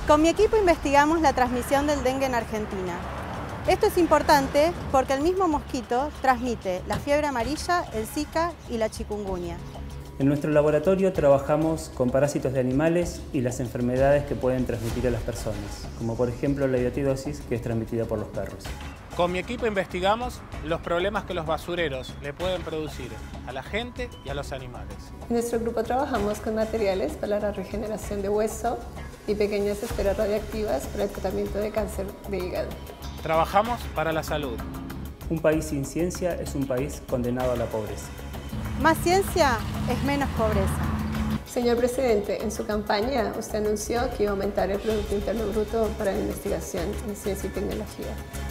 Con mi equipo investigamos la transmisión del dengue en Argentina. Esto es importante porque el mismo mosquito transmite la fiebre amarilla, el Zika y la chikungunya. En nuestro laboratorio trabajamos con parásitos de animales y las enfermedades que pueden transmitir a las personas, como por ejemplo la idiotidosis, que es transmitida por los perros. Con mi equipo investigamos los problemas que los basureros le pueden producir a la gente y a los animales. En nuestro grupo trabajamos con materiales para la regeneración de hueso y pequeñas esferas radiactivas para el tratamiento de cáncer de hígado. Trabajamos para la salud. Un país sin ciencia es un país condenado a la pobreza. Más ciencia es menos pobreza. Señor presidente, en su campaña usted anunció que iba a aumentar el Producto Interno Bruto para la investigación en ciencia y tecnología.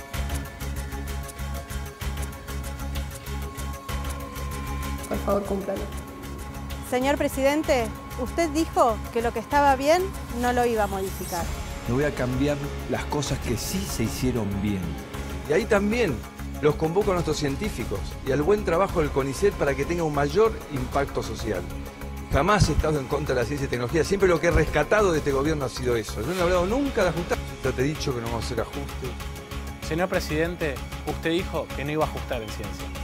Por favor, cúmplalo. Señor presidente, usted dijo que lo que estaba bien no lo iba a modificar. No voy a cambiar las cosas que sí se hicieron bien. Y ahí también los convoco a nuestros científicos y al buen trabajo del CONICET para que tenga un mayor impacto social. Jamás he estado en contra de la ciencia y tecnología, siempre lo que he rescatado de este gobierno ha sido eso. Yo no he hablado nunca de ajustar, yo te he dicho que no vamos a hacer ajustes. Señor presidente, usted dijo que no iba a ajustar en ciencia.